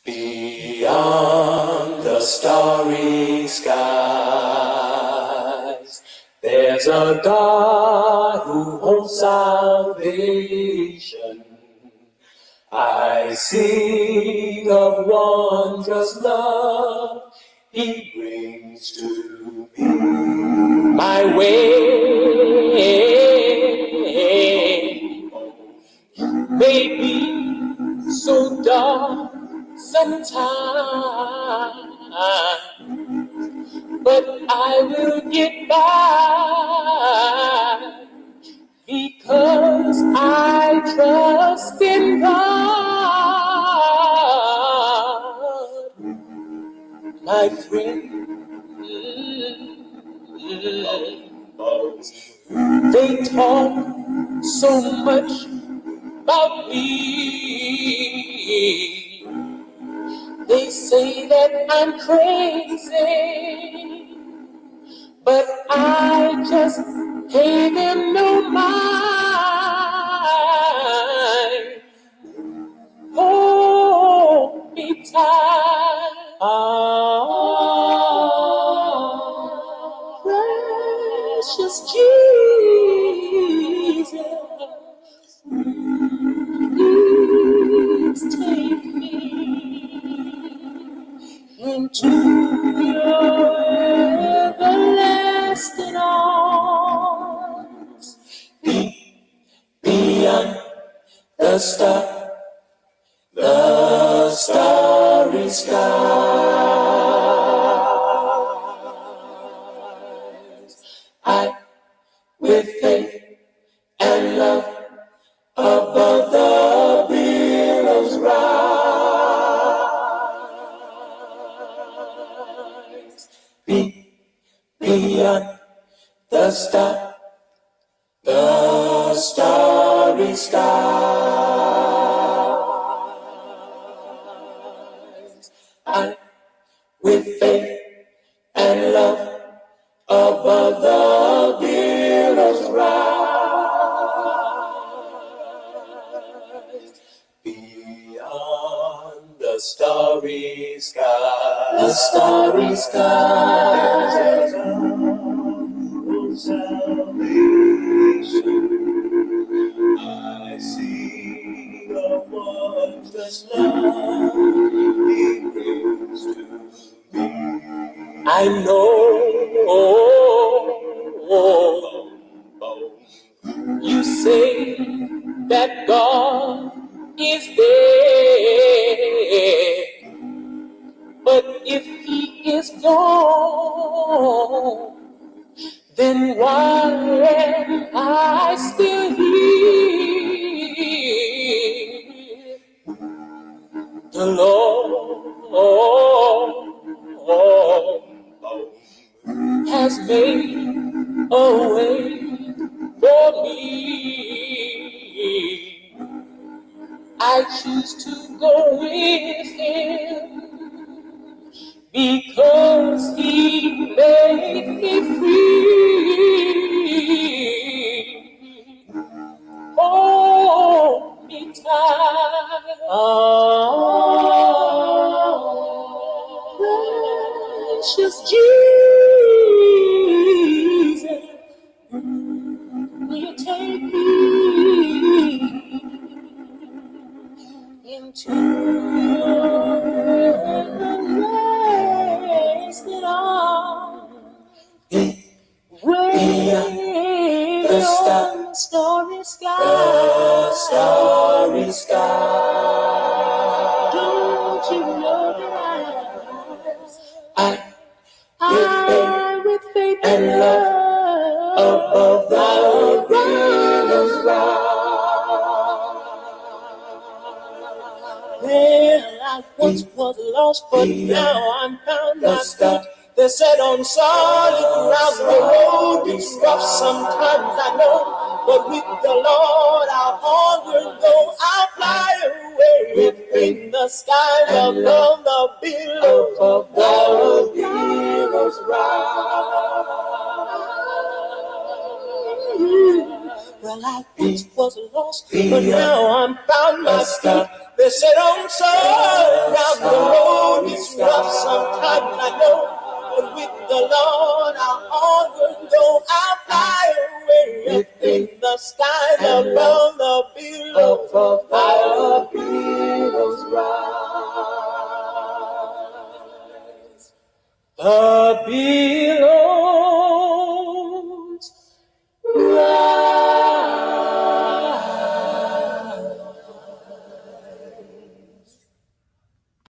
Beyond the starry skies, there's a God who holds salvation. I sing of wondrous love He brings to me. My way may be so dark sometimes, but I will get by because I trust in God, my friend. They talk so much about me. They say that I'm crazy, but I just pay them no mind. Hold me tight. Precious Jesus, please take me into your everlasting arms. Beyond the starry skies, I, with faith and love, above the billows rise. Beyond the starry skies, I, with faith and love, above the billows rise. Beyond the starry skies, the starry skies, salvation. I see the wondrous love He brings to me. I know you say that God is there, but if He is gone, then why am I still here? The Lord has made a way for me. I choose to go with Him because He made me free. Hold me tight. Precious Jesus, will you take me into your everlasting arms? Way the starry sky, the starry sky. Don't you know that I with faith and love, above the billows rise. Well, I once was lost, but now I'm found. My feet, they're set on solid ground. The road is rough sometimes, I know, but with the Lord I'll onward go. I'll fly away in the skies above the billows, above the billows rise. Well, I once was lost, but now I'm found. My feet, They said on some down the road is rough sometimes, I know. But with the Lord I'll onward go. I'll fly away up in the skies above the below.